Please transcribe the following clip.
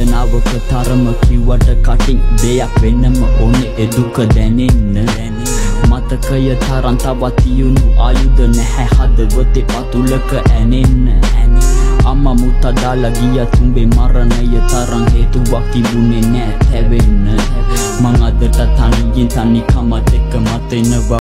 වේදනාවක තරම කිව්වට කටින් දෙයක් වෙනම ඕනේ ඒ දුක දැනෙන්න මතකය තරම් තවත් තියුණු ආයුධ නැහැ හදවතේ පතුලක ඇනෙන්න අම්මා මුත්තා දාලා ගියා තුඹේ මරණය තරම් හේතුවක් තිබුණේ නෑ තැවෙන්න මං අදට තනියෙන් තනිකමත් එක්ක මතෙනවා